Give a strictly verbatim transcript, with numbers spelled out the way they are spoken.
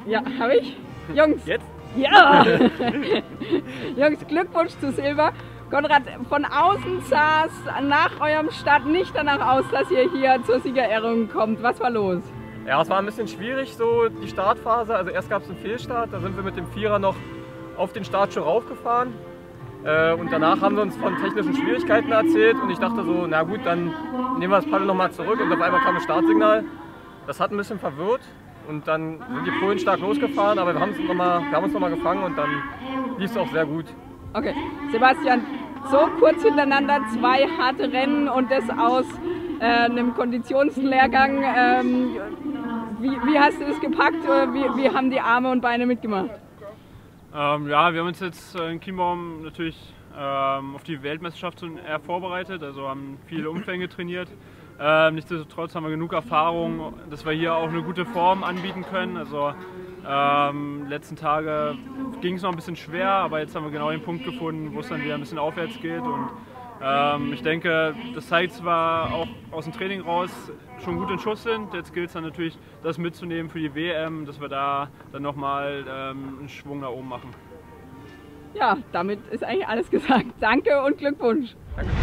Ja, habe ich. Jungs. Jetzt? Ja! Jungs, Glückwunsch zu Silber. Konrad, von außen sah es nach eurem Start nicht danach aus, dass ihr hier zur Siegerehrung kommt. Was war los? Ja, es war ein bisschen schwierig, so die Startphase. Also erst gab es einen Fehlstart, da sind wir mit dem Vierer noch auf den Start schon raufgefahren. Äh, und danach haben sie uns von technischen Schwierigkeiten erzählt und ich dachte so, na gut, dann nehmen wir das Paddel nochmal zurück und auf einmal kam ein Startsignal. Das hat ein bisschen verwirrt und dann sind die Polen stark losgefahren, aber wir, noch mal, wir haben uns nochmal gefangen und dann lief es auch sehr gut. Okay, Sebastian, so kurz hintereinander zwei harte Rennen und das aus äh, einem Konditionslehrgang. Ähm, wie, wie hast du das gepackt? Wie, wie haben die Arme und Beine mitgemacht? Ähm, ja, wir haben uns jetzt in Chiembaum natürlich ähm, auf die Weltmeisterschaft eher vorbereitet, also haben viele Umfänge trainiert. Ähm, nichtsdestotrotz haben wir genug Erfahrung, dass wir hier auch eine gute Form anbieten können. Also ähm, letzten Tage ging es noch ein bisschen schwer, aber jetzt haben wir genau den Punkt gefunden, wo es dann wieder ein bisschen aufwärts geht. Und ähm, ich denke, das zeigt zwar auch aus dem Training raus schon gut in Schuss sind. Jetzt gilt es dann natürlich, das mitzunehmen für die W M, dass wir da dann nochmal ähm, einen Schwung nach oben machen. Ja, damit ist eigentlich alles gesagt. Danke und Glückwunsch. Danke.